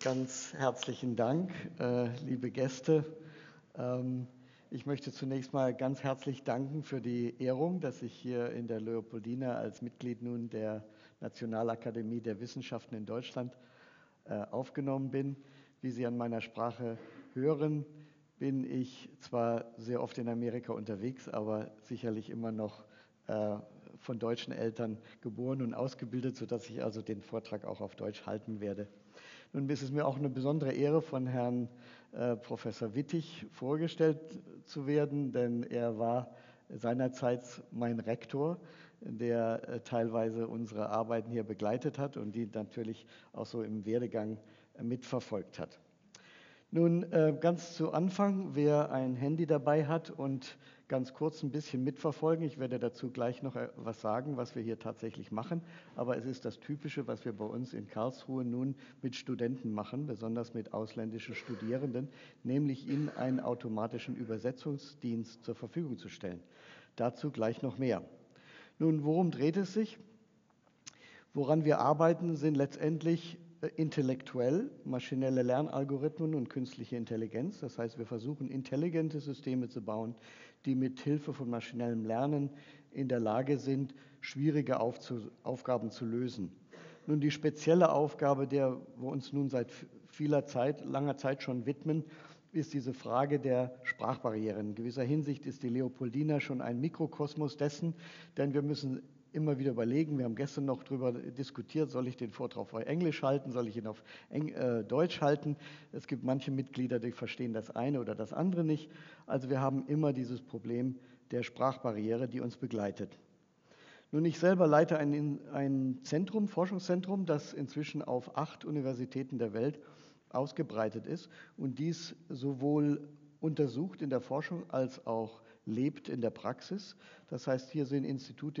Ganz herzlichen Dank, liebe Gäste. Ich möchte zunächst mal ganz herzlich danken für die Ehrung, dass ich hier in der Leopoldina als Mitglied nun der Nationalakademie der Wissenschaften in Deutschland aufgenommen bin. Wie Sie an meiner Sprache hören, bin ich zwar sehr oft in Amerika unterwegs, aber sicherlich immer noch von deutschen Eltern geboren und ausgebildet, sodass ich also den Vortrag auch auf Deutsch halten werde. Nun ist es mir auch eine besondere Ehre, von Herrn Professor Wittig vorgestellt zu werden, denn er war seinerzeit mein Rektor, der teilweise unsere Arbeiten hier begleitet hat und die natürlich auch so im Werdegang mitverfolgt hat. Nun, ganz zu Anfang, wer ein Handy dabei hat und ganz kurz ein bisschen mitverfolgen, ich werde dazu gleich noch was sagen, was wir hier tatsächlich machen, aber es ist das Typische, was wir bei uns in Karlsruhe nun mit Studenten machen, besonders mit ausländischen Studierenden, nämlich ihnen einen automatischen Übersetzungsdienst zur Verfügung zu stellen. Dazu gleich noch mehr. Nun, worum dreht es sich? Woran wir arbeiten, sind letztendlich intellektuell maschinelle Lernalgorithmen und künstliche Intelligenz. Das heißt, wir versuchen, intelligente Systeme zu bauen, die mit Hilfe von maschinellem Lernen in der Lage sind, schwierige Aufgaben zu lösen. Nun, die spezielle Aufgabe, der wir uns nun seit langer Zeit schon widmen, ist diese Frage der Sprachbarrieren. In gewisser Hinsicht ist die Leopoldina schon ein Mikrokosmos dessen, denn wir müssen immer wieder überlegen, wir haben gestern noch darüber diskutiert, soll ich den Vortrag auf Englisch halten, soll ich ihn auf Deutsch halten. Es gibt manche Mitglieder, die verstehen das eine oder das andere nicht. Also wir haben immer dieses Problem der Sprachbarriere, die uns begleitet. Nun, ich selber leite ein Zentrum, Forschungszentrum, das inzwischen auf 8 Universitäten der Welt ausgebreitet ist und dies sowohl untersucht in der Forschung als auch lebt in der Praxis. Das heißt, hier sind Institute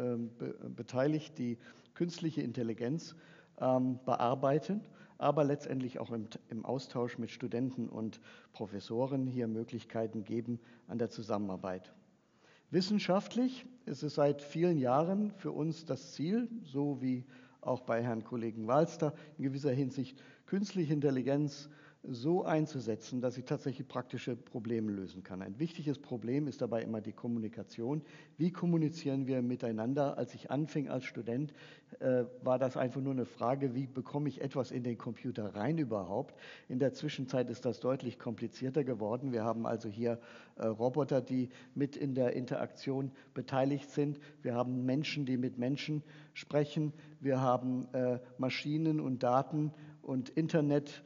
beteiligt, die künstliche Intelligenz bearbeiten, aber letztendlich auch im Austausch mit Studenten und Professoren hier Möglichkeiten geben an der Zusammenarbeit. Wissenschaftlich ist es seit vielen Jahren für uns das Ziel, so wie auch bei Herrn Kollegen Walster, in gewisser Hinsicht künstliche Intelligenz so einzusetzen, dass sie tatsächlich praktische Probleme lösen kann. Ein wichtiges Problem ist dabei immer die Kommunikation. Wie kommunizieren wir miteinander? Als ich anfing als Student, war das einfach nur eine Frage, wie bekomme ich etwas in den Computer rein überhaupt? In der Zwischenzeit ist das deutlich komplizierter geworden. Wir haben also hier Roboter, die mit in der Interaktion beteiligt sind. Wir haben Menschen, die mit Menschen sprechen. Wir haben Maschinen und Daten und Internet,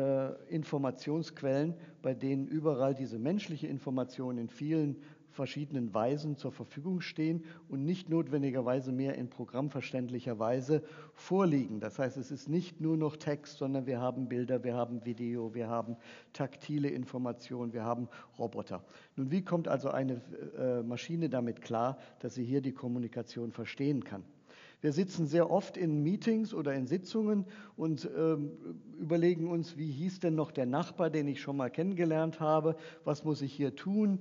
Informationsquellen, bei denen überall diese menschliche Information in vielen verschiedenen Weisen zur Verfügung stehen und nicht notwendigerweise mehr in programmverständlicher Weise vorliegen. Das heißt, es ist nicht nur noch Text, sondern wir haben Bilder, wir haben Video, wir haben taktile Informationen, wir haben Roboter. Nun, wie kommt also eine Maschine damit klar, dass sie hier die Kommunikation verstehen kann? Wir sitzen sehr oft in Meetings oder in Sitzungen und überlegen uns, wie hieß denn noch der Nachbar, den ich schon mal kennengelernt habe, was muss ich hier tun,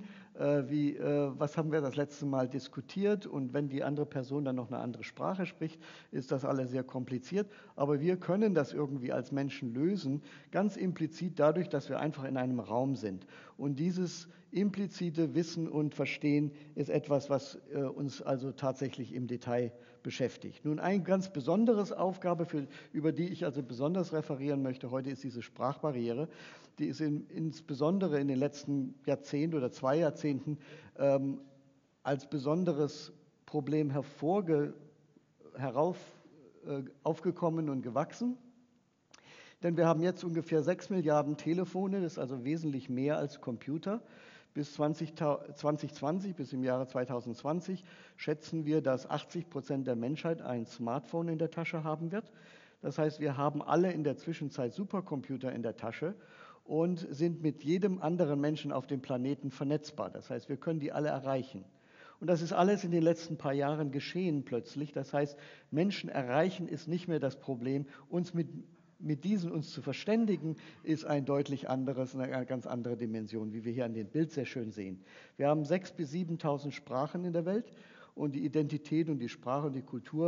was haben wir das letzte Mal diskutiert, und wenn die andere Person dann noch eine andere Sprache spricht, ist das alles sehr kompliziert, aber wir können das irgendwie als Menschen lösen, ganz implizit dadurch, dass wir einfach in einem Raum sind. Und dieses implizite Wissen und Verstehen ist etwas, was uns also tatsächlich im Detail beschäftigt. Nun, eine ganz besondere Aufgabe, über die ich also besonders referieren möchte heute, ist diese Sprachbarriere. Die ist insbesondere in den letzten Jahrzehnten oder 2 Jahrzehnten als besonderes Problem aufgekommen und gewachsen. Denn wir haben jetzt ungefähr 6 Milliarden Telefone, das ist also wesentlich mehr als Computer. Bis 2020, bis im Jahre 2020, schätzen wir, dass 80% der Menschheit ein Smartphone in der Tasche haben wird. Das heißt, wir haben alle in der Zwischenzeit Supercomputer in der Tasche und sind mit jedem anderen Menschen auf dem Planeten vernetzbar. Das heißt, wir können die alle erreichen. Und das ist alles in den letzten paar Jahren geschehen plötzlich. Das heißt, Menschen erreichen ist nicht mehr das Problem. Uns zu verständigen, ist eine ganz andere Dimension, wie wir hier an dem Bild sehr schön sehen. Wir haben 6.000 bis 7.000 Sprachen in der Welt und die Identität und die Sprache und die Kultur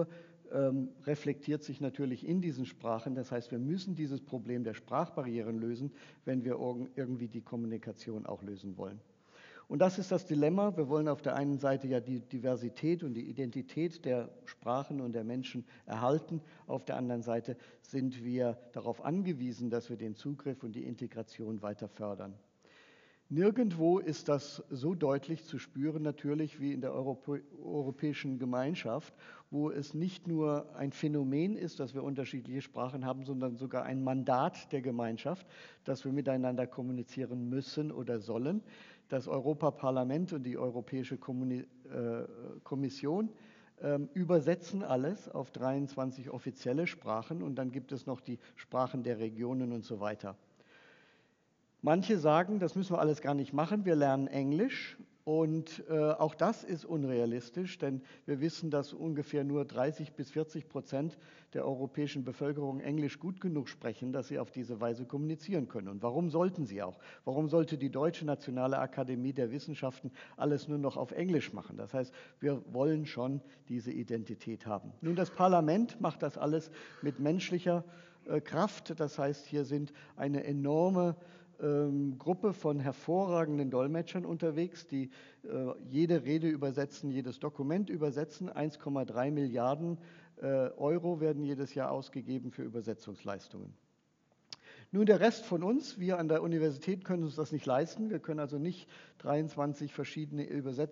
reflektiert sich natürlich in diesen Sprachen. Das heißt, wir müssen dieses Problem der Sprachbarrieren lösen, wenn wir irgendwie die Kommunikation auch lösen wollen. Und das ist das Dilemma. Wir wollen auf der einen Seite ja die Diversität und die Identität der Sprachen und der Menschen erhalten. Auf der anderen Seite sind wir darauf angewiesen, dass wir den Zugriff und die Integration weiter fördern. Nirgendwo ist das so deutlich zu spüren, natürlich wie in der Europäischen Gemeinschaft, wo es nicht nur ein Phänomen ist, dass wir unterschiedliche Sprachen haben, sondern sogar ein Mandat der Gemeinschaft, dass wir miteinander kommunizieren müssen oder sollen. Das Europaparlament und die Europäische Kommission übersetzen alles auf 23 offizielle Sprachen und dann gibt es noch die Sprachen der Regionen und so weiter. Manche sagen, das müssen wir alles gar nicht machen, wir lernen Englisch und auch das ist unrealistisch, denn wir wissen, dass ungefähr nur 30-40% der europäischen Bevölkerung Englisch gut genug sprechen, dass sie auf diese Weise kommunizieren können. Und warum sollten sie auch? Warum sollte die Deutsche Nationale Akademie der Wissenschaften alles nur noch auf Englisch machen? Das heißt, wir wollen schon diese Identität haben. Nun, das Parlament macht das alles mit menschlicher Kraft, das heißt, hier sind eine enorme Gruppe von hervorragenden Dolmetschern unterwegs, die jede Rede übersetzen, jedes Dokument übersetzen. 1,3 Milliarden Euro werden jedes Jahr ausgegeben für Übersetzungsleistungen. Nun, der Rest von uns, wir an der Universität können uns das nicht leisten. Wir können also nicht 23 verschiedene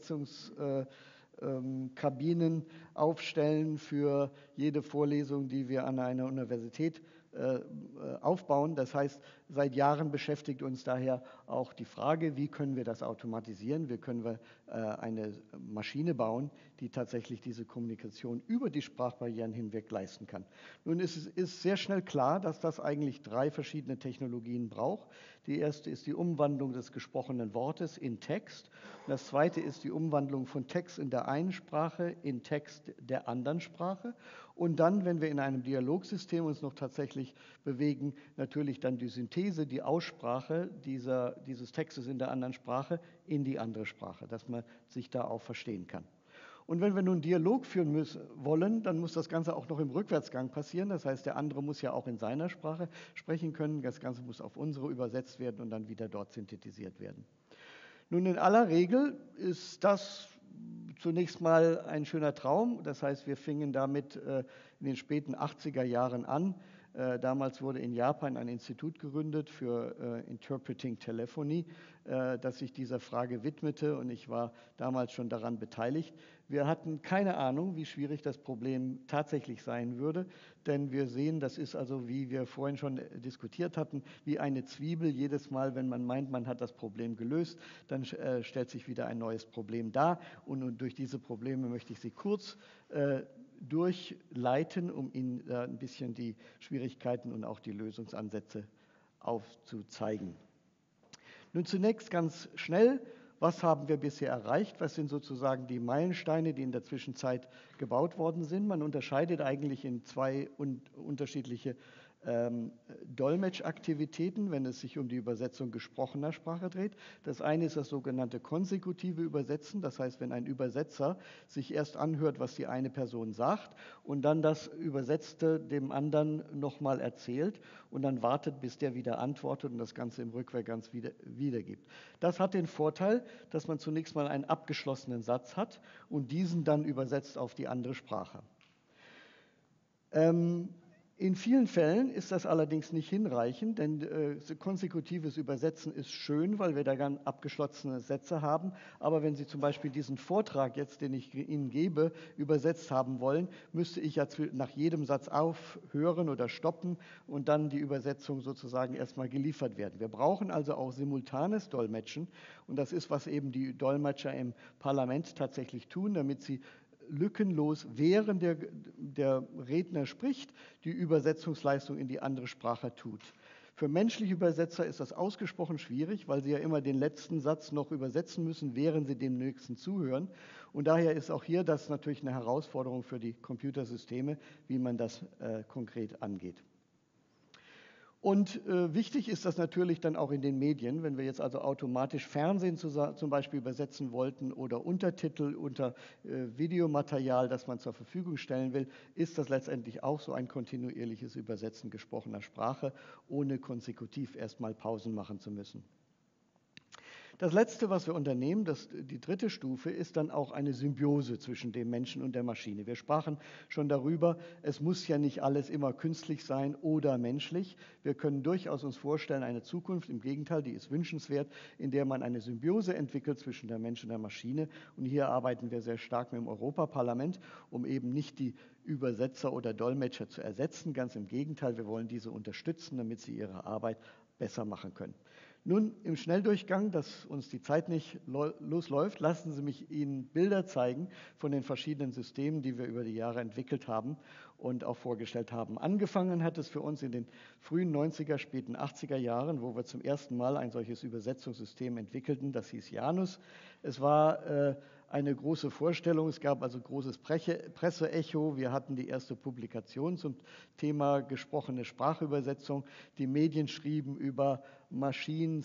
Übersetzungskabinen aufstellen für jede Vorlesung, die wir an einer Universität aufbauen. Das heißt, seit Jahren beschäftigt uns daher auch die Frage, wie können wir das automatisieren, wie können wir eine Maschine bauen, die tatsächlich diese Kommunikation über die Sprachbarrieren hinweg leisten kann. Nun ist sehr schnell klar, dass das eigentlich 3 verschiedene Technologien braucht. Die erste ist die Umwandlung des gesprochenen Wortes in Text. Und das zweite ist die Umwandlung von Text in der einen Sprache in Text der anderen Sprache. Und dann, wenn wir in einem Dialogsystem uns noch tatsächlich bewegen, natürlich dann die Synthese, die Aussprache dieses Textes in der anderen Sprache in die andere Sprache, dass man sich da auch verstehen kann. Und wenn wir nun Dialog führen wollen, dann muss das Ganze auch noch im Rückwärtsgang passieren. Das heißt, der andere muss ja auch in seiner Sprache sprechen können. Das Ganze muss auf unsere übersetzt werden und dann wieder dort synthetisiert werden. Nun, in aller Regel ist das zunächst mal ein schöner Traum. Das heißt, wir fingen damit in den späten 80er Jahren an. Damals wurde in Japan ein Institut gegründet für Interpreting Telephony, das sich dieser Frage widmete und ich war damals schon daran beteiligt. Wir hatten keine Ahnung, wie schwierig das Problem tatsächlich sein würde, denn wir sehen, das ist also, wie wir vorhin schon diskutiert hatten, wie eine Zwiebel. Jedes Mal, wenn man meint, man hat das Problem gelöst, dann stellt sich wieder ein neues Problem dar und durch diese Probleme möchte ich Sie kurz durchleiten, um Ihnen ein bisschen die Schwierigkeiten und auch die Lösungsansätze aufzuzeigen. Nun zunächst ganz schnell, was haben wir bisher erreicht? Was sind sozusagen die Meilensteine, die in der Zwischenzeit gebaut worden sind? Man unterscheidet eigentlich in 2 unterschiedliche Dolmetschaktivitäten, wenn es sich um die Übersetzung gesprochener Sprache dreht. Das eine ist das sogenannte konsekutive Übersetzen, das heißt, wenn ein Übersetzer sich erst anhört, was die eine Person sagt und dann das Übersetzte dem anderen nochmal erzählt und dann wartet, bis der wieder antwortet und das Ganze im Rückwärtsgang wiedergibt. Das hat den Vorteil, dass man zunächst mal einen abgeschlossenen Satz hat und diesen dann übersetzt auf die andere Sprache. In vielen Fällen ist das allerdings nicht hinreichend, denn konsekutives Übersetzen ist schön, weil wir da ganz abgeschlossene Sätze haben. Aber wenn Sie zum Beispiel diesen Vortrag jetzt, den ich Ihnen gebe, übersetzt haben wollen, müsste ich ja nach jedem Satz aufhören oder stoppen und dann die Übersetzung sozusagen erstmal geliefert werden. Wir brauchen also auch simultanes Dolmetschen und das ist, was eben die Dolmetscher im Parlament tatsächlich tun, damit sie lückenlos, während der Redner spricht, die Übersetzungsleistung in die andere Sprache tut. Für menschliche Übersetzer ist das ausgesprochen schwierig, weil sie ja immer den letzten Satz noch übersetzen müssen, während sie dem nächsten zuhören. Und daher ist auch hier das natürlich eine Herausforderung für die Computersysteme, wie man das konkret angeht. Und wichtig ist das natürlich dann auch in den Medien, wenn wir jetzt also automatisch Fernsehen zum Beispiel übersetzen wollten oder Untertitel unter Videomaterial, das man zur Verfügung stellen will, ist das letztendlich auch so ein kontinuierliches Übersetzen gesprochener Sprache, ohne konsekutiv erstmal Pausen machen zu müssen. Das Letzte, was wir unternehmen, die dritte Stufe, ist dann auch eine Symbiose zwischen dem Menschen und der Maschine. Wir sprachen schon darüber, es muss ja nicht alles immer künstlich sein oder menschlich. Wir können durchaus uns vorstellen, eine Zukunft, im Gegenteil, die ist wünschenswert, in der man eine Symbiose entwickelt zwischen der Mensch und der Maschine. Und hier arbeiten wir sehr stark mit dem Europaparlament, um eben nicht die Übersetzer oder Dolmetscher zu ersetzen. Ganz im Gegenteil, wir wollen diese unterstützen, damit sie ihre Arbeit besser machen können. Nun, im Schnelldurchgang, dass uns die Zeit nicht losläuft, lassen Sie mich Ihnen Bilder zeigen von den verschiedenen Systemen, die wir über die Jahre entwickelt haben und auch vorgestellt haben. Angefangen hat es für uns in den frühen 90er, späten 80er Jahren, wo wir zum ersten Mal ein solches Übersetzungssystem entwickelten, das hieß Janus. Es war eine große Vorstellung, es gab also großes Presseecho, wir hatten die erste Publikation zum Thema gesprochene Sprachübersetzung, die Medien schrieben über Maschinen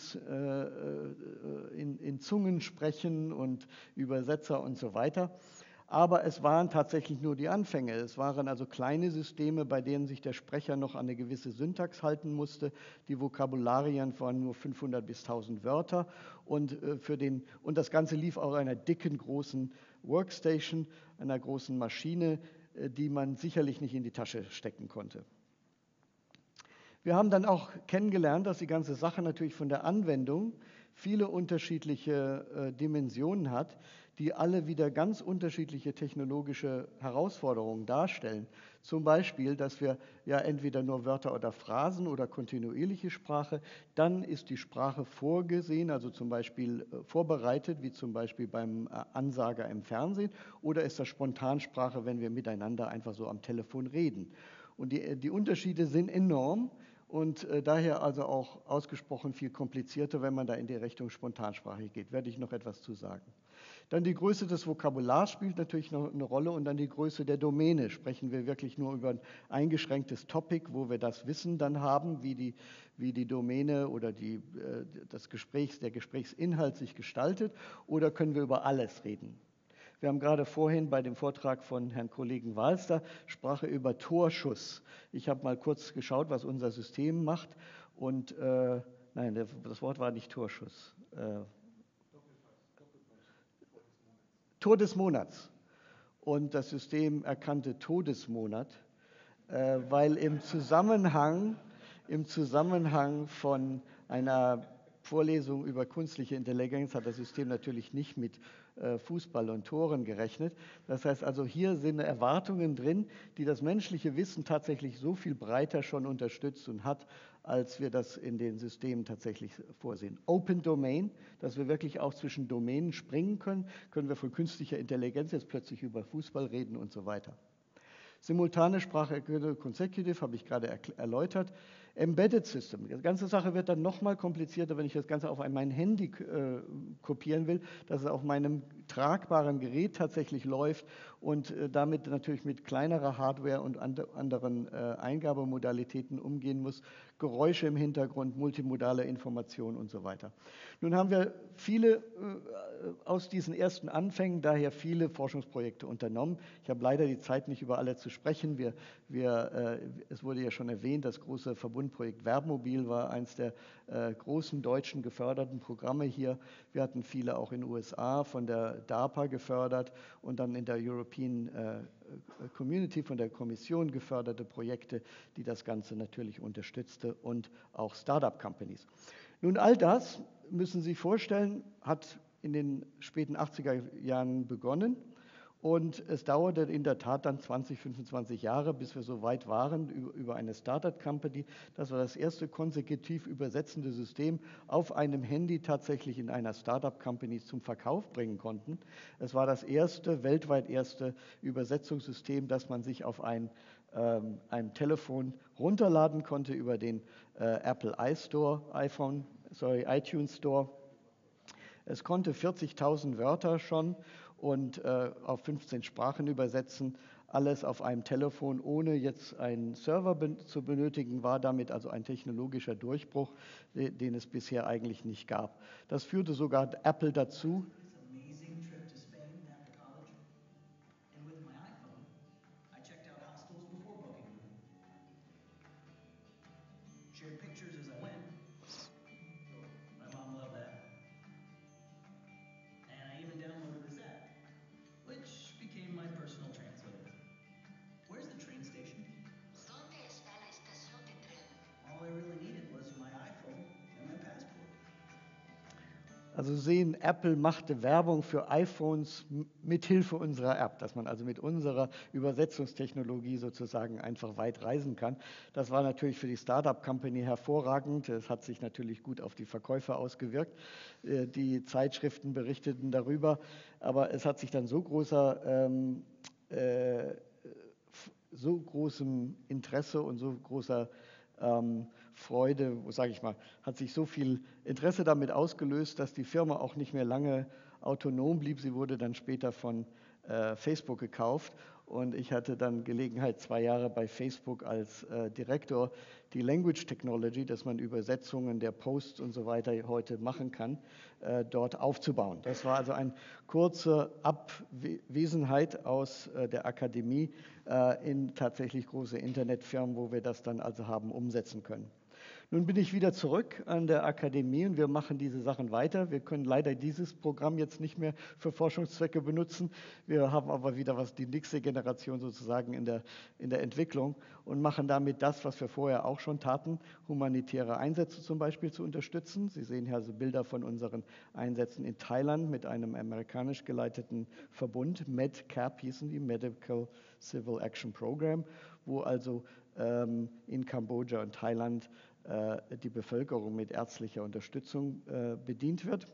in Zungen sprechen und Übersetzer und so weiter. Aber es waren tatsächlich nur die Anfänge. Es waren also kleine Systeme, bei denen sich der Sprecher noch an eine gewisse Syntax halten musste. Die Vokabularien waren nur 500 bis 1000 Wörter. Und das Ganze lief auf einer dicken, großen Workstation, einer großen Maschine, die man sicherlich nicht in die Tasche stecken konnte. Wir haben dann auch kennengelernt, dass die ganze Sache natürlich von der Anwendung viele unterschiedliche Dimensionen hat, die alle wieder ganz unterschiedliche technologische Herausforderungen darstellen. Zum Beispiel, dass wir ja entweder nur Wörter oder Phrasen oder kontinuierliche Sprache, dann ist die Sprache vorgesehen, also zum Beispiel vorbereitet, wie zum Beispiel beim Ansager im Fernsehen, oder ist das Spontansprache, wenn wir miteinander einfach so am Telefon reden. Und die Unterschiede sind enorm. Und daher also auch ausgesprochen viel komplizierter, wenn man da in die Richtung Spontansprache geht. Werde ich noch etwas zu sagen. Dann die Größe des Vokabulars spielt natürlich noch eine Rolle und dann die Größe der Domäne. Sprechen wir wirklich nur über ein eingeschränktes Topic, wo wir das Wissen dann haben, wie die Domäne oder der Gesprächsinhalt sich gestaltet, oder können wir über alles reden? Wir haben gerade vorhin bei dem Vortrag von Herrn Kollegen Walster, sprach er über Torschuss. Ich habe mal kurz geschaut, was unser System macht und nein, das Wort war nicht Torschuss. Tor des Monats. Und das System erkannte Todesmonat, weil im Zusammenhang von einer Vorlesung über künstliche Intelligenz hat das System natürlich nicht mit Fußball und Toren gerechnet. Das heißt also, hier sind Erwartungen drin, die das menschliche Wissen tatsächlich so viel breiter schon unterstützt und hat, als wir das in den Systemen tatsächlich vorsehen. Open Domain, dass wir wirklich auch zwischen Domänen springen können, können wir von künstlicher Intelligenz jetzt plötzlich über Fußball reden und so weiter. Simultane Spracherkennung, Consecutive, habe ich gerade erläutert. Embedded System. Die ganze Sache wird dann nochmal komplizierter, wenn ich das Ganze auf mein Handy kopieren will, dass es auf meinem tragbaren Gerät tatsächlich läuft und damit natürlich mit kleinerer Hardware und anderen Eingabemodalitäten umgehen muss. Geräusche im Hintergrund, multimodale Informationen und so weiter. Nun haben wir aus diesen ersten Anfängen daher viele Forschungsprojekte unternommen. Ich habe leider die Zeit, nicht über alle zu sprechen. Es wurde ja schon erwähnt, das große Verbundprojekt Verbmobil war eines der großen deutschen geförderten Programme hier. Wir hatten viele auch in den USA von der DARPA gefördert und dann in der European Community von der Kommission geförderte Projekte, die das Ganze natürlich unterstützte, und auch Startup-Companies. Nun, all das, müssen Sie sich vorstellen, hat in den späten 80er Jahren begonnen und es dauerte in der Tat dann 20, 25 Jahre, bis wir so weit waren über eine Startup-Company, dass wir das erste konsekutiv übersetzende System auf einem Handy tatsächlich in einer Startup-Company zum Verkauf bringen konnten. Es war das weltweit erste Übersetzungssystem, das man sich auf ein Telefon runterladen konnte über den Apple iTunes Store. Es konnte 40.000 Wörter schon und auf 15 Sprachen übersetzen, alles auf einem Telefon, ohne jetzt einen Server zu benötigen, war damit also ein technologischer Durchbruch, den es bisher eigentlich nicht gab. Das führte sogar Apple dazu. Also sehen, Apple machte Werbung für iPhones mit Hilfe unserer App, dass man also mit unserer Übersetzungstechnologie sozusagen einfach weit reisen kann. Das war natürlich für die Startup-Company hervorragend. Es hat sich natürlich gut auf die Verkäufer ausgewirkt. Die Zeitschriften berichteten darüber, aber es hat sich dann so großem Interesse und so großer Freude, sage ich mal, hat sich so viel Interesse damit ausgelöst, dass die Firma auch nicht mehr lange autonom blieb. Sie wurde dann später von Facebook gekauft und ich hatte dann Gelegenheit, 2 Jahre bei Facebook als Direktor die Language Technology, dass man Übersetzungen der Posts und so weiter heute machen kann, dort aufzubauen. Das war also eine kurze Abwesenheit aus der Akademie in tatsächlich große Internetfirmen, wo wir das dann also haben umsetzen können. Nun bin ich wieder zurück an der Akademie und wir machen diese Sachen weiter. Wir können leider dieses Programm jetzt nicht mehr für Forschungszwecke benutzen. Wir haben aber wieder die nächste Generation sozusagen in der Entwicklung und machen damit das, was wir vorher auch schon taten, humanitäre Einsätze zum Beispiel zu unterstützen. Sie sehen hier also Bilder von unseren Einsätzen in Thailand mit einem amerikanisch geleiteten Verbund, MedCap hießen die, Medical Civil Action Program, wo also in Kambodscha und Thailand die Bevölkerung mit ärztlicher Unterstützung bedient wird.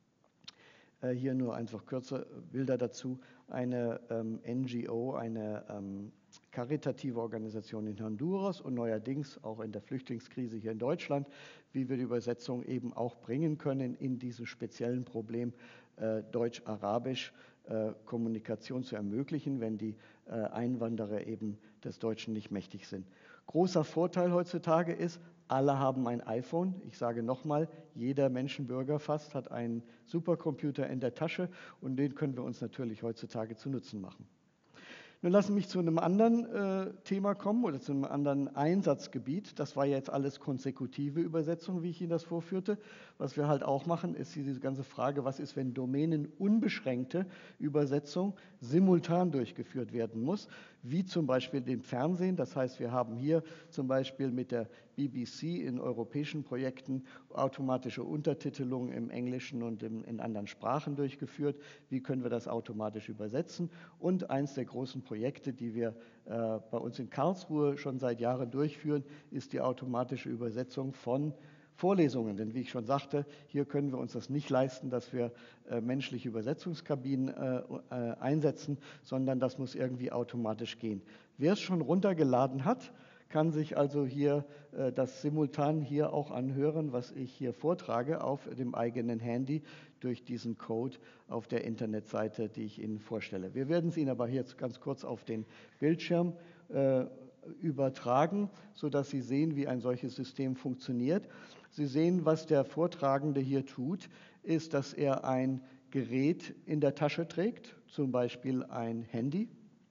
Hier nur einfach kurze Bilder dazu. Eine NGO, eine karitative Organisation in Honduras und neuerdings auch in der Flüchtlingskrise hier in Deutschland, wie wir die Übersetzung eben auch bringen können in diesem speziellen Problem Deutsch-Arabisch Kommunikation zu ermöglichen, wenn die Einwanderer eben des Deutschen nicht mächtig sind. Großer Vorteil heutzutage ist, alle haben ein iPhone. Ich sage nochmal, jeder Menschenbürger fast hat einen Supercomputer in der Tasche und den können wir uns natürlich heutzutage zu Nutzen machen. Nun lassen mich zu einem anderen Thema kommen oder zu einem anderen Einsatzgebiet. Das war jetzt alles konsekutive Übersetzung, wie ich Ihnen das vorführte. Was wir halt auch machen, ist diese ganze Frage, was ist, wenn domänenunbeschränkte Übersetzung simultan durchgeführt werden muss, wie zum Beispiel dem Fernsehen. Das heißt, wir haben hier zum Beispiel mit der BBC in europäischen Projekten automatische Untertitelung im Englischen und in anderen Sprachen durchgeführt. Wie können wir das automatisch übersetzen? Und eins der großen Projekte, die wir bei uns in Karlsruhe schon seit Jahren durchführen, ist die automatische Übersetzung von Vorlesungen. Denn wie ich schon sagte, hier können wir uns das nicht leisten, dass wir menschliche Übersetzungskabinen einsetzen, sondern das muss irgendwie automatisch gehen. Wer es schon runtergeladen hat, kann sich also hier das simultan hier auch anhören, was ich hier vortrage auf dem eigenen Handy durch diesen Code auf der Internetseite, die ich Ihnen vorstelle. Wir werden es Ihnen aber jetzt ganz kurz auf den Bildschirm übertragen, sodass Sie sehen, wie ein solches System funktioniert. Sie sehen, was der Vortragende hier tut, ist, dass er ein Gerät in der Tasche trägt, zum Beispiel ein Handy.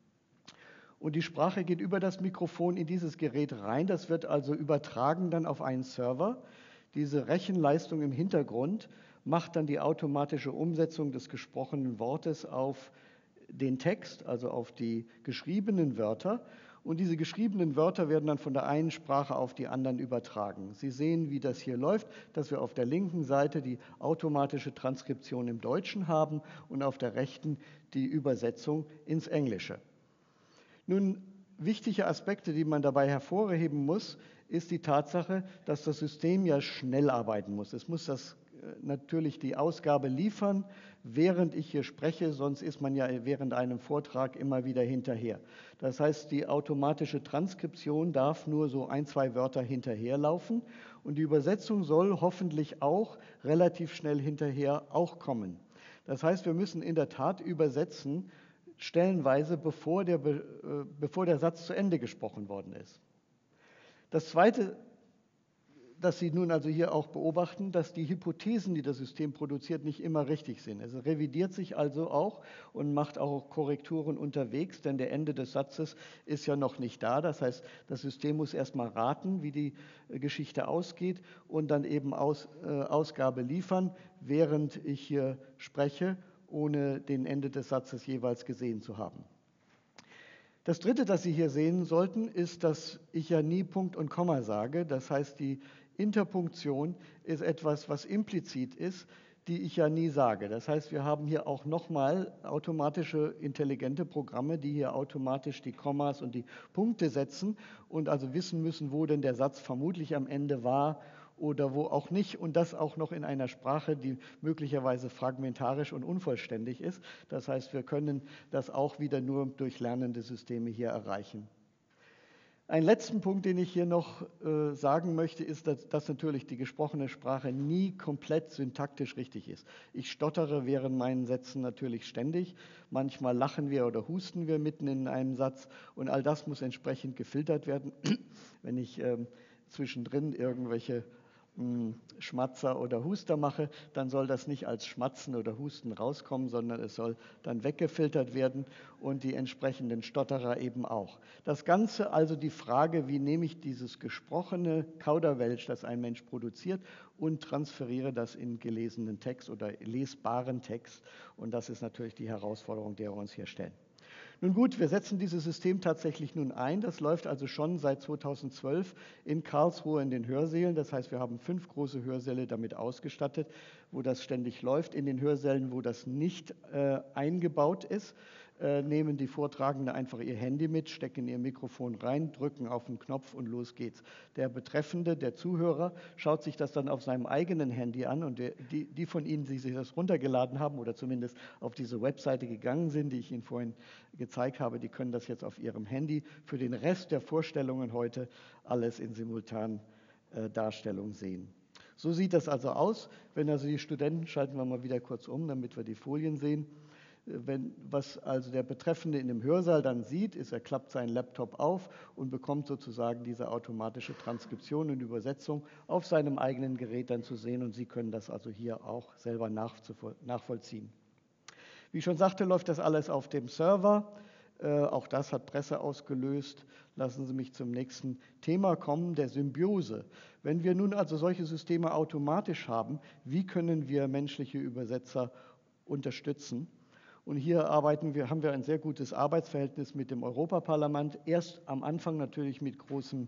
Und die Sprache geht über das Mikrofon in dieses Gerät rein. Das wird also übertragen dann auf einen Server. Diese Rechenleistung im Hintergrund macht dann die automatische Umsetzung des gesprochenen Wortes auf den Text, also auf die geschriebenen Wörter. Und diese geschriebenen Wörter werden dann von der einen Sprache auf die anderen übertragen. Sie sehen, wie das hier läuft, dass wir auf der linken Seite die automatische Transkription im Deutschen haben und auf der rechten die Übersetzung ins Englische. Nun, wichtige Aspekte, die man dabei hervorheben muss, ist die Tatsache, dass das System ja schnell arbeiten muss. Es muss natürlich die Ausgabe liefern, während ich hier spreche, sonst ist man ja während einem Vortrag immer wieder hinterher. Das heißt, die automatische Transkription darf nur so 1, 2 Wörter hinterherlaufen und die Übersetzung soll hoffentlich auch relativ schnell hinterher auch kommen. Das heißt, wir müssen in der Tat übersetzen, stellenweise bevor der Satz zu Ende gesprochen worden ist. Das Zweite, dass Sie nun also hier auch beobachten, dass die Hypothesen, die das System produziert, nicht immer richtig sind. Es revidiert sich also auch und macht auch Korrekturen unterwegs, denn der Ende des Satzes ist ja noch nicht da. Das heißt, das System muss erstmal raten, wie die Geschichte ausgeht und dann eben Ausgabe liefern, während ich hier spreche, ohne den Ende des Satzes jeweils gesehen zu haben. Das Dritte, das Sie hier sehen sollten, ist, dass ich ja nie Punkt und Komma sage. Das heißt, die Interpunktion ist etwas, was implizit ist, die ich ja nie sage. Das heißt, wir haben hier auch nochmal automatische, intelligente Programme, die hier automatisch die Kommas und die Punkte setzen und also wissen müssen, wo denn der Satz vermutlich am Ende war oder wo auch nicht, und das auch noch in einer Sprache, die möglicherweise fragmentarisch und unvollständig ist. Das heißt, wir können das auch wieder nur durch lernende Systeme hier erreichen. Einen letzten Punkt, den ich hier noch sagen möchte, ist, dass natürlich die gesprochene Sprache nie komplett syntaktisch richtig ist. Ich stottere während meinen Sätzen natürlich ständig. Manchmal lachen wir oder husten wir mitten in einem Satz und all das muss entsprechend gefiltert werden. Wenn ich zwischendrin irgendwelche Schmatzer oder Huster mache, dann soll das nicht als Schmatzen oder Husten rauskommen, sondern es soll dann weggefiltert werden und die entsprechenden Stotterer eben auch. Das Ganze also die Frage, wie nehme ich dieses gesprochene Kauderwelsch, das ein Mensch produziert, und transferiere das in gelesenen Text oder lesbaren Text, und das ist natürlich die Herausforderung, der wir uns hier stellen. Nun gut, wir setzen dieses System tatsächlich nun ein. Das läuft also schon seit 2012 in Karlsruhe in den Hörsälen. Das heißt, wir haben 5 große Hörsäle damit ausgestattet, wo das ständig läuft. In den Hörsälen, wo das nicht eingebaut ist, nehmen die Vortragenden einfach ihr Handy mit, stecken ihr Mikrofon rein, drücken auf den Knopf und los geht's. Der Betreffende, der Zuhörer, schaut sich das dann auf seinem eigenen Handy an, und die von Ihnen, die sich das runtergeladen haben oder zumindest auf diese Webseite gegangen sind, die ich Ihnen vorhin gezeigt habe, die können das jetzt auf ihrem Handy für den Rest der Vorstellungen heute alles in Simultandarstellung sehen. So sieht das also aus. Wenn also die Studenten, schalten wir mal wieder kurz um, damit wir die Folien sehen. Was also der Betreffende in dem Hörsaal dann sieht, ist, er klappt seinen Laptop auf und bekommt sozusagen diese automatische Transkription und Übersetzung auf seinem eigenen Gerät dann zu sehen, und Sie können das also hier auch selber nachvollziehen. Wie ich schon sagte, läuft das alles auf dem Server. Auch das hat Presse ausgelöst. Lassen Sie mich zum nächsten Thema kommen, der Symbiose. Wenn wir nun also solche Systeme automatisch haben, wie können wir menschliche Übersetzer unterstützen? Und hier haben wir ein sehr gutes Arbeitsverhältnis mit dem Europaparlament. Erst am Anfang natürlich mit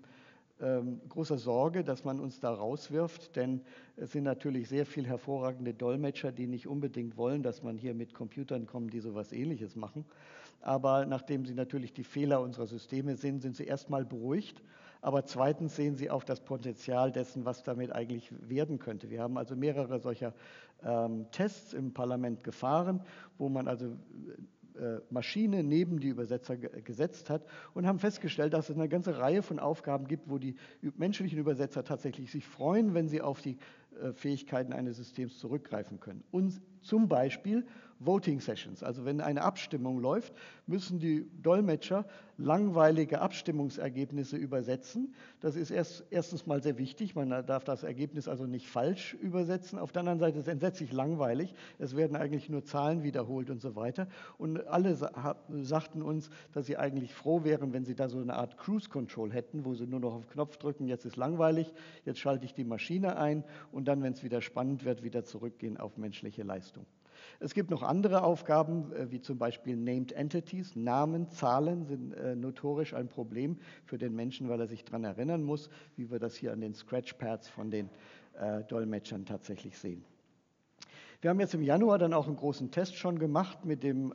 großer Sorge, dass man uns da rauswirft, denn es sind natürlich sehr viele hervorragende Dolmetscher, die nicht unbedingt wollen, dass man hier mit Computern kommt, die sowas Ähnliches machen. Aber nachdem sie natürlich die Fehler unserer Systeme sehen, sind sie erstmal beruhigt. Aber zweitens sehen sie auch das Potenzial dessen, was damit eigentlich werden könnte. Wir haben also mehrere solcher Tests im Parlament gefahren, wo man also Maschine neben die Übersetzer gesetzt hat, und haben festgestellt, dass es eine ganze Reihe von Aufgaben gibt, wo die menschlichen Übersetzer tatsächlich sich freuen, wenn sie auf die Fähigkeiten eines Systems zurückgreifen können. Und zum Beispiel Voting Sessions, also wenn eine Abstimmung läuft, müssen die Dolmetscher langweilige Abstimmungsergebnisse übersetzen. Das ist erstens mal sehr wichtig, man darf das Ergebnis also nicht falsch übersetzen. Auf der anderen Seite ist es entsetzlich langweilig, es werden eigentlich nur Zahlen wiederholt und so weiter. Und alle sagten uns, dass sie eigentlich froh wären, wenn sie da so eine Art Cruise Control hätten, wo sie nur noch auf den Knopf drücken, jetzt ist langweilig, jetzt schalte ich die Maschine ein, und dann, wenn es wieder spannend wird, wieder zurückgehen auf menschliche Leistung. Es gibt noch andere Aufgaben, wie zum Beispiel Named Entities. Namen, Zahlen sind notorisch ein Problem für den Menschen, weil er sich daran erinnern muss, wie wir das hier an den Scratchpads von den Dolmetschern tatsächlich sehen. Wir haben jetzt im Januar dann auch einen großen Test schon gemacht mit dem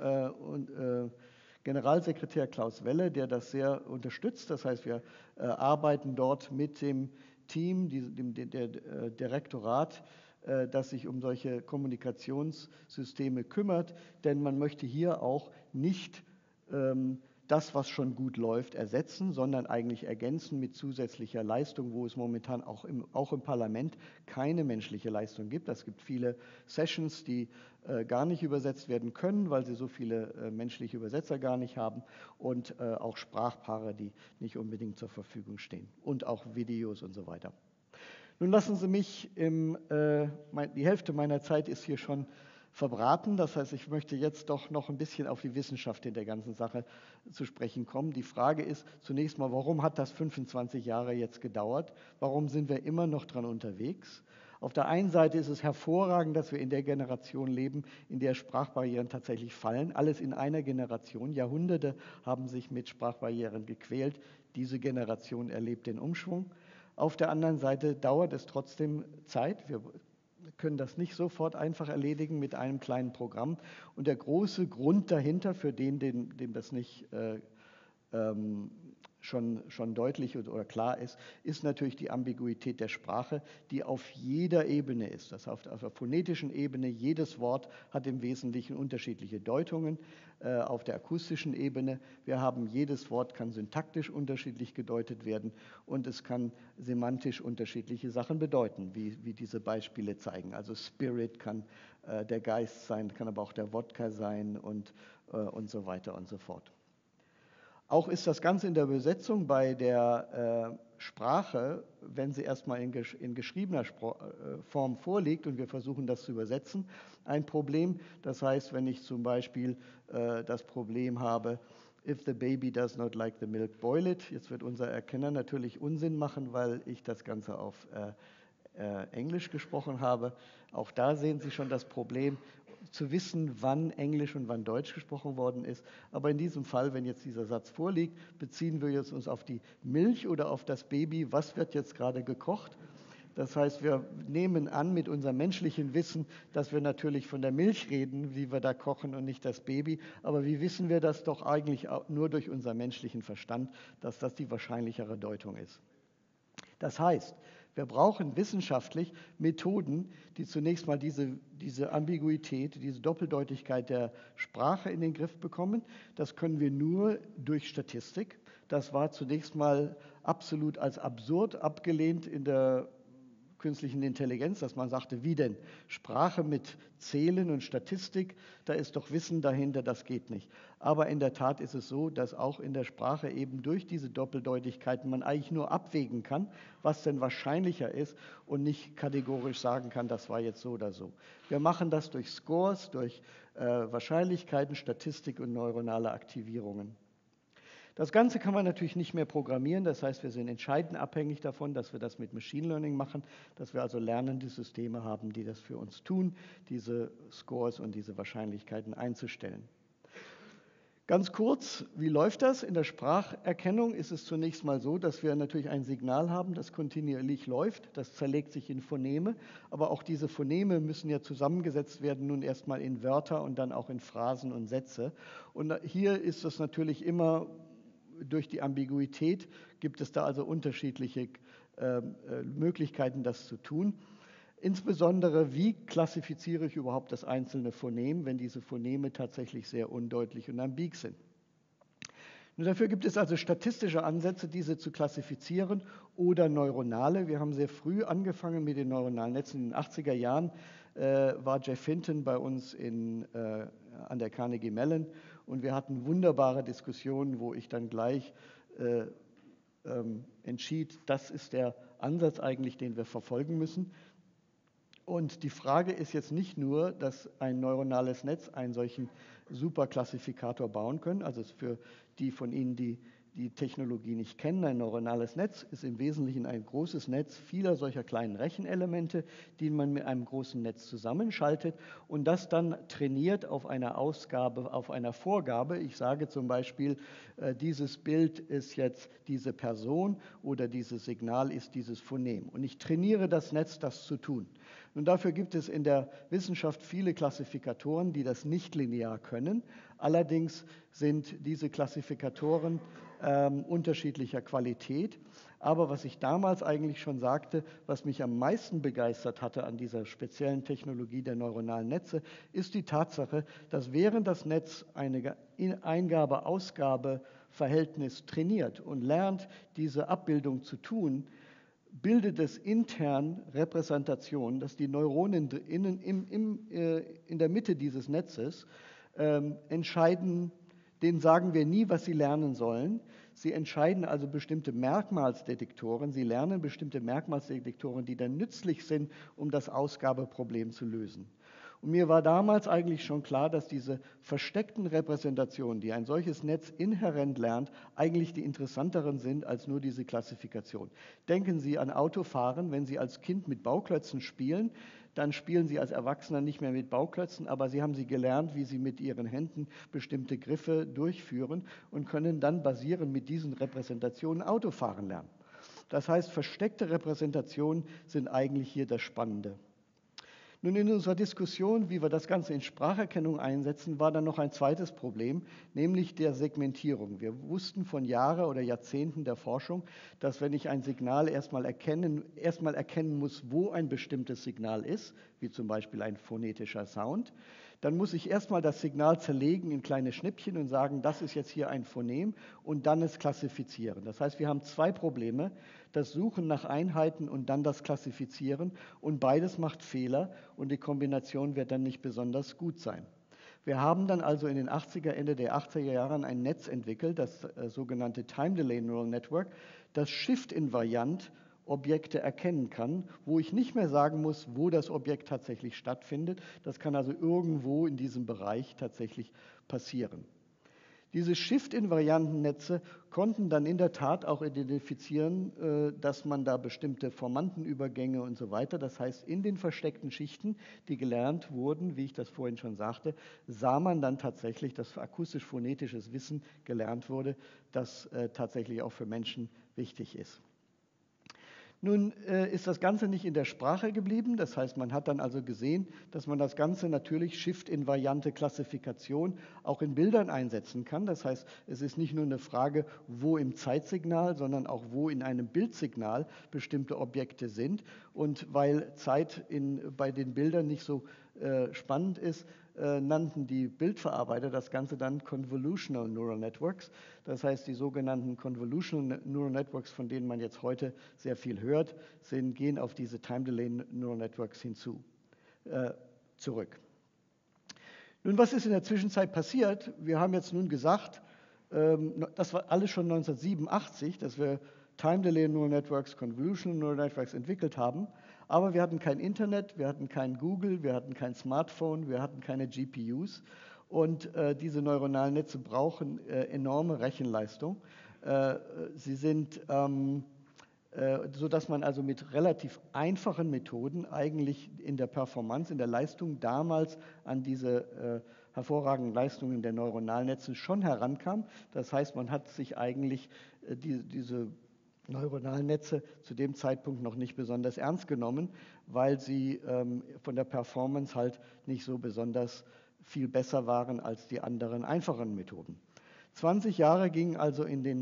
Generalsekretär Klaus Welle, der das sehr unterstützt. Das heißt, wir arbeiten dort mit dem Team, dem Direktorat, das sich um solche Kommunikationssysteme kümmert, denn man möchte hier auch nicht das, was schon gut läuft, ersetzen, sondern eigentlich ergänzen mit zusätzlicher Leistung, wo es momentan auch im Parlament keine menschliche Leistung gibt. Es gibt viele Sessions, die gar nicht übersetzt werden können, weil sie so viele menschliche Übersetzer gar nicht haben, und auch Sprachpaare, die nicht unbedingt zur Verfügung stehen, und auch Videos und so weiter. Nun lassen Sie mich, die Hälfte meiner Zeit ist hier schon verbraten. Das heißt, ich möchte jetzt doch noch ein bisschen auf die Wissenschaft in der ganzen Sache zu sprechen kommen. Die Frage ist zunächst mal, warum hat das 25 Jahre jetzt gedauert? Warum sind wir immer noch dran unterwegs? Auf der einen Seite ist es hervorragend, dass wir in der Generation leben, in der Sprachbarrieren tatsächlich fallen. Alles in einer Generation. Jahrhunderte haben sich mit Sprachbarrieren gequält. Diese Generation erlebt den Umschwung. Auf der anderen Seite dauert es trotzdem Zeit. Wir können das nicht sofort einfach erledigen mit einem kleinen Programm. Und der große Grund dahinter, für den, dem das nicht schon deutlich oder klar ist natürlich die Ambiguität der Sprache, die auf jeder Ebene ist. Das heißt, auf der phonetischen Ebene, jedes Wort hat im Wesentlichen unterschiedliche Deutungen. Auf der akustischen Ebene, jedes Wort kann syntaktisch unterschiedlich gedeutet werden und es kann semantisch unterschiedliche Sachen bedeuten, wie diese Beispiele zeigen. Also Spirit kann der Geist sein, kann aber auch der Wodka sein und so weiter und so fort. Auch ist das Ganze in der Übersetzung bei der Sprache, wenn sie erstmal in geschriebener Form vorliegt und wir versuchen das zu übersetzen, ein Problem. Das heißt, wenn ich zum Beispiel das Problem habe, if the baby does not like the milk, boil it. Jetzt wird unser Erkenner natürlich Unsinn machen, weil ich das Ganze auf Englisch gesprochen habe. Auch da sehen Sie schon das Problem, zu wissen, wann Englisch und wann Deutsch gesprochen worden ist. Aber in diesem Fall, wenn jetzt dieser Satz vorliegt, beziehen wir jetzt uns auf die Milch oder auf das Baby. Was wird jetzt gerade gekocht? Das heißt, wir nehmen an mit unserem menschlichen Wissen, dass wir natürlich von der Milch reden, wie wir da kochen und nicht das Baby. Aber wie wissen wir das doch eigentlich auch nur durch unseren menschlichen Verstand, dass das die wahrscheinlichere Deutung ist? Das heißt, wir brauchen wissenschaftlich Methoden, die zunächst mal diese Ambiguität, diese Doppeldeutigkeit der Sprache in den Griff bekommen. Das können wir nur durch Statistik. Das war zunächst mal absolut als absurd abgelehnt in der künstlichen Intelligenz, dass man sagte, wie denn? Sprache mit Zählen und Statistik, da ist doch Wissen dahinter, das geht nicht. Aber in der Tat ist es so, dass auch in der Sprache eben durch diese Doppeldeutigkeiten man eigentlich nur abwägen kann, was denn wahrscheinlicher ist und nicht kategorisch sagen kann, das war jetzt so oder so. Wir machen das durch Scores, durch Wahrscheinlichkeiten, Statistik und neuronale Aktivierungen. Das Ganze kann man natürlich nicht mehr programmieren, das heißt, wir sind entscheidend abhängig davon, dass wir das mit Machine Learning machen, dass wir also lernende Systeme haben, die das für uns tun, diese Scores und diese Wahrscheinlichkeiten einzustellen. Ganz kurz, wie läuft das? In der Spracherkennung ist es zunächst mal so, dass wir natürlich ein Signal haben, das kontinuierlich läuft, das zerlegt sich in Phoneme, aber auch diese Phoneme müssen ja zusammengesetzt werden, nun erstmal in Wörter und dann auch in Phrasen und Sätze. Und hier ist es natürlich immer durch die Ambiguität, gibt es da also unterschiedliche Möglichkeiten, das zu tun. Insbesondere, wie klassifiziere ich überhaupt das einzelne Phonem, wenn diese Phoneme tatsächlich sehr undeutlich und ambig sind. Und dafür gibt es also statistische Ansätze, diese zu klassifizieren, oder neuronale. Wir haben sehr früh angefangen mit den neuronalen Netzen. In den 80er Jahren war Jeff Hinton bei uns an der Carnegie Mellon und wir hatten wunderbare Diskussionen, wo ich dann gleich entschied, das ist der Ansatz eigentlich, den wir verfolgen müssen. Und die Frage ist jetzt nicht nur, dass ein neuronales Netz einen solchen Superklassifikator bauen können, also für die von Ihnen, die die Technologie nicht kennen. Ein neuronales Netz ist im Wesentlichen ein großes Netz vieler solcher kleinen Rechenelemente, die man mit einem großen Netz zusammenschaltet und das dann trainiert auf einer Ausgabe, auf einer Vorgabe. Ich sage zum Beispiel, dieses Bild ist jetzt diese Person oder dieses Signal ist dieses Phonem. Und ich trainiere das Netz, das zu tun. Und dafür gibt es in der Wissenschaft viele Klassifikatoren, die das nicht linear können. Allerdings sind diese Klassifikatoren unterschiedlicher Qualität. Aber was ich damals eigentlich schon sagte, was mich am meisten begeistert hatte an dieser speziellen Technologie der neuronalen Netze, ist die Tatsache, dass während das Netz eine Eingabe-Ausgabe Verhältnis trainiert und lernt, diese Abbildung zu tun, bildet es intern Repräsentationen, dass die Neuronen in der Mitte dieses Netzes entscheiden, denen sagen wir nie, was sie lernen sollen. Sie entscheiden also bestimmte Merkmalsdetektoren, sie lernen bestimmte Merkmalsdetektoren, die dann nützlich sind, um das Ausgabeproblem zu lösen. Und mir war damals eigentlich schon klar, dass diese versteckten Repräsentationen, die ein solches Netz inhärent lernt, eigentlich die interessanteren sind als nur diese Klassifikation. Denken Sie an Autofahren, wenn Sie als Kind mit Bauklötzen spielen, dann spielen Sie als Erwachsener nicht mehr mit Bauklötzen, aber Sie haben sie gelernt, wie Sie mit Ihren Händen bestimmte Griffe durchführen und können dann basierend mit diesen Repräsentationen Autofahren lernen. Das heißt, versteckte Repräsentationen sind eigentlich hier das Spannende. Nun, in unserer Diskussion, wie wir das Ganze in Spracherkennung einsetzen, war dann noch ein zweites Problem, nämlich der Segmentierung. Wir wussten von Jahren oder Jahrzehnten der Forschung, dass wenn ich ein Signal erstmal erkennen muss, wo ein bestimmtes Signal ist, wie zum Beispiel ein phonetischer Sound, dann muss ich erstmal das Signal zerlegen in kleine Schnippchen und sagen, das ist jetzt hier ein Phonem und dann es klassifizieren. Das heißt, wir haben zwei Probleme, das Suchen nach Einheiten und dann das Klassifizieren und beides macht Fehler und die Kombination wird dann nicht besonders gut sein. Wir haben dann also in den Ende der 80er Jahren ein Netz entwickelt, das sogenannte Time Delay Neural Network, das Shift-invariant Objekte erkennen kann, wo ich nicht mehr sagen muss, wo das Objekt tatsächlich stattfindet. Das kann also irgendwo in diesem Bereich tatsächlich passieren. Diese Shift-invarianten Netze konnten dann in der Tat auch identifizieren, dass man da bestimmte Formantenübergänge und so weiter, das heißt in den versteckten Schichten, die gelernt wurden, wie ich das vorhin schon sagte, sah man dann tatsächlich, dass akustisch-phonetisches Wissen gelernt wurde, das tatsächlich auch für Menschen wichtig ist. Nun ist das Ganze nicht in der Sprache geblieben, das heißt, man hat dann also gesehen, dass man das Ganze natürlich Shift-invariante Klassifikation auch in Bildern einsetzen kann. Das heißt, es ist nicht nur eine Frage, wo im Zeitsignal, sondern auch wo in einem Bildsignal bestimmte Objekte sind. Und weil Zeit bei den Bildern nicht so spannend ist, nannten die Bildverarbeiter das Ganze dann Convolutional Neural Networks. Das heißt, die sogenannten Convolutional Neural Networks, von denen man jetzt heute sehr viel hört, gehen auf diese Time Delay Neural Networks zurück. Nun, was ist in der Zwischenzeit passiert? Wir haben jetzt nun gesagt, das war alles schon 1987, dass wir Time Delay Neural Networks, Convolutional Neural Networks entwickelt haben. Aber wir hatten kein Internet, wir hatten kein Google, wir hatten kein Smartphone, wir hatten keine GPUs. Und diese neuronalen Netze brauchen enorme Rechenleistung. Sie sind, sodass man also mit relativ einfachen Methoden eigentlich in der Performance, in der Leistung damals an diese hervorragenden Leistungen der neuronalen Netze schon herankam. Das heißt, man hat sich eigentlich diese neuronalen Netze zu dem Zeitpunkt noch nicht besonders ernst genommen, weil sie von der Performance halt nicht so besonders viel besser waren als die anderen einfachen Methoden. 20 Jahre gingen also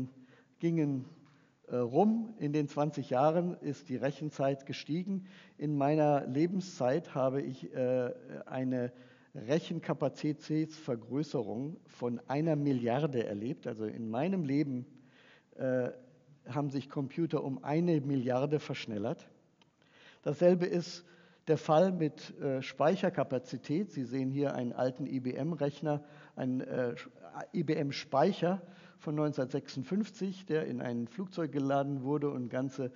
rum. In den 20 Jahren ist die Rechenzeit gestiegen. In meiner Lebenszeit habe ich eine Rechenkapazitätsvergrößerung von 1 Milliarde erlebt. Also in meinem Leben haben sich Computer um 1 Milliarde verschnellert. Dasselbe ist der Fall mit Speicherkapazität. Sie sehen hier einen alten IBM-Rechner, einen IBM-Speicher von 1956, der in ein Flugzeug geladen wurde und ganze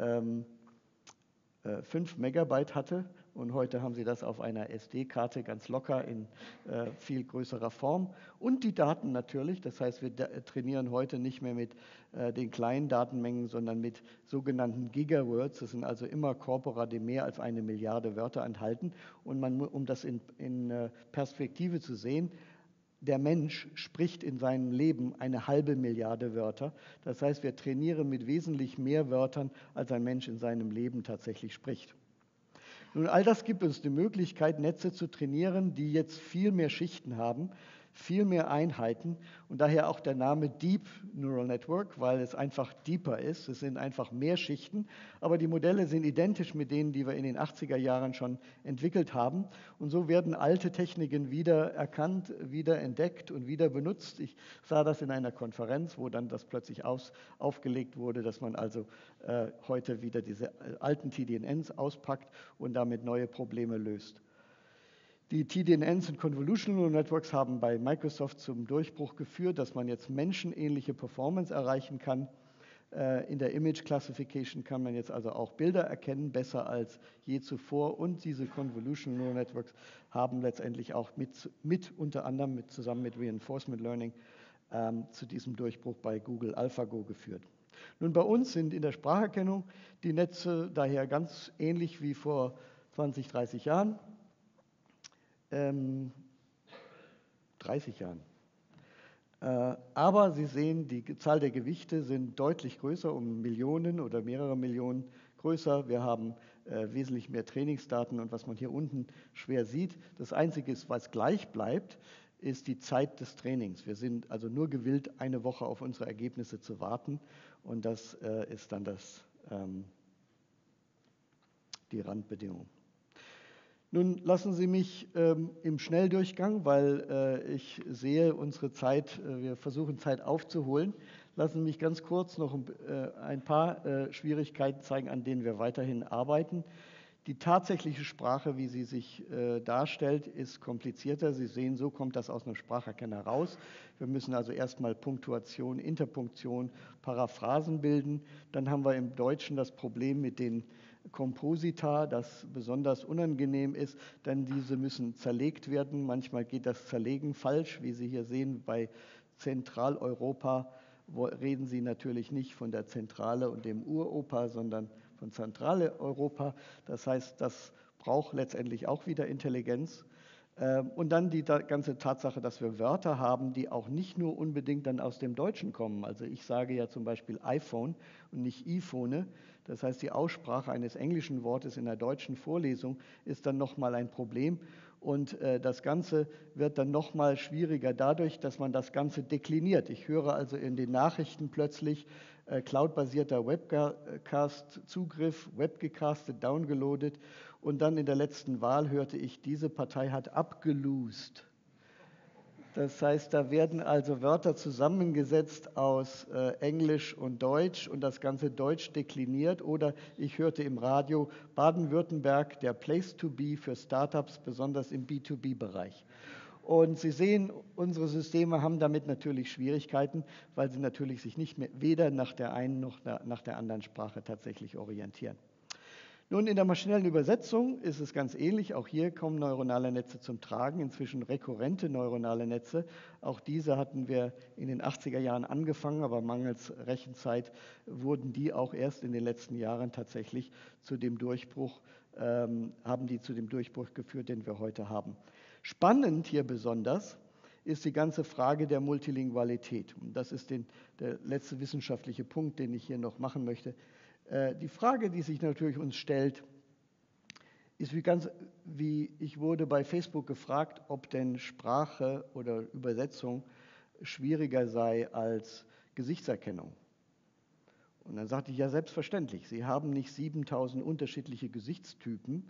5 Megabyte hatte. Und heute haben Sie das auf einer SD-Karte ganz locker in viel größerer Form. Und die Daten natürlich, das heißt, wir trainieren heute nicht mehr mit den kleinen Datenmengen, sondern mit sogenannten Gigawords. Das sind also immer Korpora, die mehr als 1 Milliarde Wörter enthalten. Und um das in Perspektive zu sehen, der Mensch spricht in seinem Leben 1/2 Milliarde Wörter. Das heißt, wir trainieren mit wesentlich mehr Wörtern, als ein Mensch in seinem Leben tatsächlich spricht. Nun, all das gibt uns die Möglichkeit, Netze zu trainieren, die jetzt viel mehr Schichten haben, viel mehr Einheiten und daher auch der Name Deep Neural Network, weil es einfach deeper ist. Es sind einfach mehr Schichten, aber die Modelle sind identisch mit denen, die wir in den 80er Jahren schon entwickelt haben. Und so werden alte Techniken wieder erkannt, wieder entdeckt und wieder benutzt. Ich sah das in einer Konferenz, wo dann das plötzlich aufgelegt wurde, dass man also heute wieder diese alten TDNNs auspackt und damit neue Probleme löst. Die TDNNs und Convolutional Neural Networks haben bei Microsoft zum Durchbruch geführt, dass man jetzt menschenähnliche Performance erreichen kann. In der Image Classification kann man jetzt also auch Bilder erkennen, besser als je zuvor. Und diese Convolutional Neural Networks haben letztendlich auch unter anderem zusammen mit Reinforcement Learning zu diesem Durchbruch bei Google AlphaGo geführt. Nun, bei uns sind in der Spracherkennung die Netze daher ganz ähnlich wie vor 20, 30 Jahren. 30 Jahren. Aber Sie sehen, die Zahl der Gewichte sind deutlich größer, um Millionen oder mehrere Millionen größer. Wir haben wesentlich mehr Trainingsdaten und was man hier unten schwer sieht. Das Einzige, was gleich bleibt, ist die Zeit des Trainings. Wir sind also nur gewillt, eine Woche auf unsere Ergebnisse zu warten und das ist dann die Randbedingung. Nun lassen Sie mich im Schnelldurchgang, weil ich sehe, unsere Zeit, wir versuchen Zeit aufzuholen, lassen Sie mich ganz kurz noch ein paar Schwierigkeiten zeigen, an denen wir weiterhin arbeiten. Die tatsächliche Sprache, wie sie sich darstellt, ist komplizierter. Sie sehen, so kommt das aus einem Spracherkenner raus. Wir müssen also erstmal Punktuation, Interpunktion, Paraphrasen bilden. Dann haben wir im Deutschen das Problem mit den Komposita, das besonders unangenehm ist, denn diese müssen zerlegt werden. Manchmal geht das Zerlegen falsch, wie Sie hier sehen, bei Zentraleuropa reden Sie natürlich nicht von der Zentrale und dem Uropa, sondern von Zentraleuropa. Das heißt, das braucht letztendlich auch wieder Intelligenz. Und dann die ganze Tatsache, dass wir Wörter haben, die auch nicht nur unbedingt dann aus dem Deutschen kommen. Also ich sage ja zum Beispiel iPhone und nicht iPhone. Das heißt, die Aussprache eines englischen Wortes in der deutschen Vorlesung ist dann nochmal ein Problem. Und das Ganze wird dann nochmal schwieriger dadurch, dass man das Ganze dekliniert. Ich höre also in den Nachrichten plötzlich cloudbasierter Webcast-Zugriff, webgecastet, downgeloadet. Und dann in der letzten Wahl hörte ich, diese Partei hat abgelost. Das heißt, da werden also Wörter zusammengesetzt aus Englisch und Deutsch und das Ganze Deutsch dekliniert. Oder ich hörte im Radio Baden-Württemberg, der Place to be für Startups, besonders im B2B-Bereich. Und Sie sehen, unsere Systeme haben damit natürlich Schwierigkeiten, weil sie natürlich sich nicht mehr weder nach der einen noch nach der anderen Sprache tatsächlich orientieren. Nun, in der maschinellen Übersetzung ist es ganz ähnlich. Auch hier kommen neuronale Netze zum Tragen, inzwischen rekurrente neuronale Netze. Auch diese hatten wir in den 80er Jahren angefangen, aber mangels Rechenzeit wurden die auch erst in den letzten Jahren tatsächlich zu dem Durchbruch, haben die zu dem Durchbruch geführt, den wir heute haben. Spannend hier besonders ist die ganze Frage der Multilingualität. Und das ist der letzte wissenschaftliche Punkt, den ich hier noch machen möchte. Die Frage, die sich natürlich uns stellt, ist wie ich wurde bei Facebook gefragt, ob denn Sprache oder Übersetzung schwieriger sei als Gesichtserkennung. Und dann sagte ich, ja, selbstverständlich. Sie haben nicht 7000 unterschiedliche Gesichtstypen,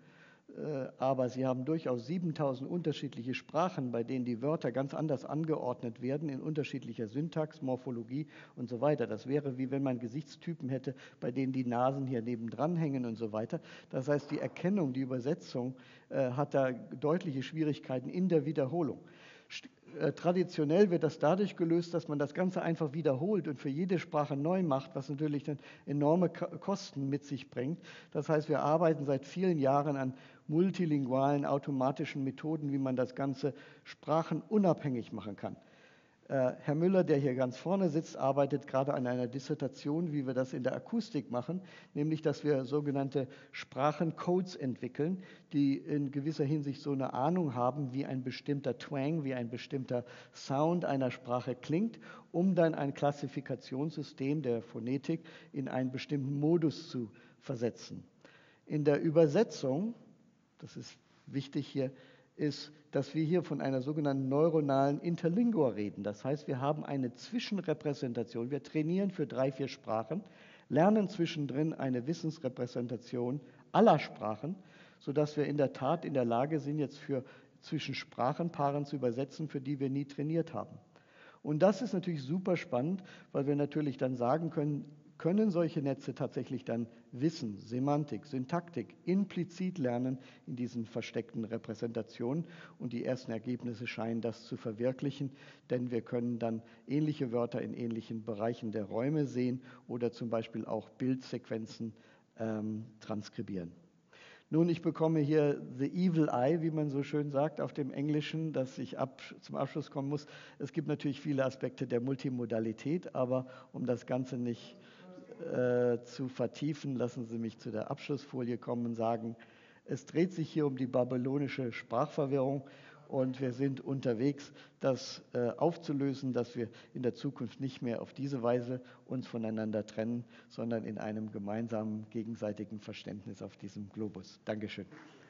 aber Sie haben durchaus 7000 unterschiedliche Sprachen, bei denen die Wörter ganz anders angeordnet werden, in unterschiedlicher Syntax, Morphologie und so weiter. Das wäre, wie wenn man Gesichtstypen hätte, bei denen die Nasen hier nebendran hängen und so weiter. Das heißt, die Erkennung, die Übersetzung hat da deutliche Schwierigkeiten in der Wiederholung. Traditionell wird das dadurch gelöst, dass man das Ganze einfach wiederholt und für jede Sprache neu macht, was natürlich dann enorme Kosten mit sich bringt. Das heißt, wir arbeiten seit vielen Jahren an multilingualen automatischen Methoden, wie man das Ganze sprachenunabhängig machen kann. Herr Müller, der hier ganz vorne sitzt, arbeitet gerade an einer Dissertation, wie wir das in der Akustik machen, nämlich, dass wir sogenannte Sprachencodes entwickeln, die in gewisser Hinsicht so eine Ahnung haben, wie ein bestimmter Twang, wie ein bestimmter Sound einer Sprache klingt, um dann ein Klassifikationssystem der Phonetik in einen bestimmten Modus zu versetzen. In der Übersetzung, das ist wichtig hier, ist, dass wir hier von einer sogenannten neuronalen Interlingua reden. Das heißt, wir haben eine Zwischenrepräsentation. Wir trainieren für 3, 4 Sprachen, lernen zwischendrin eine Wissensrepräsentation aller Sprachen, sodass wir in der Tat in der Lage sind, jetzt zwischen Sprachenpaaren zu übersetzen, für die wir nie trainiert haben. Und das ist natürlich super spannend, weil wir natürlich dann sagen können solche Netze tatsächlich dann Wissen, Semantik, Syntaktik implizit lernen in diesen versteckten Repräsentationen. Und die ersten Ergebnisse scheinen das zu verwirklichen, denn wir können dann ähnliche Wörter in ähnlichen Bereichen der Räume sehen oder zum Beispiel auch Bildsequenzen transkribieren. Nun, ich bekomme hier the evil eye, wie man so schön sagt auf dem Englischen, dass ich zum Abschluss kommen muss. Es gibt natürlich viele Aspekte der Multimodalität, aber um das Ganze nicht zu vertiefen, lassen Sie mich zu der Abschlussfolie kommen und sagen, es dreht sich hier um die babylonische Sprachverwirrung und wir sind unterwegs, das aufzulösen, dass wir in der Zukunft nicht mehr auf diese Weise uns voneinander trennen, sondern in einem gemeinsamen gegenseitigen Verständnis auf diesem Globus. Dankeschön.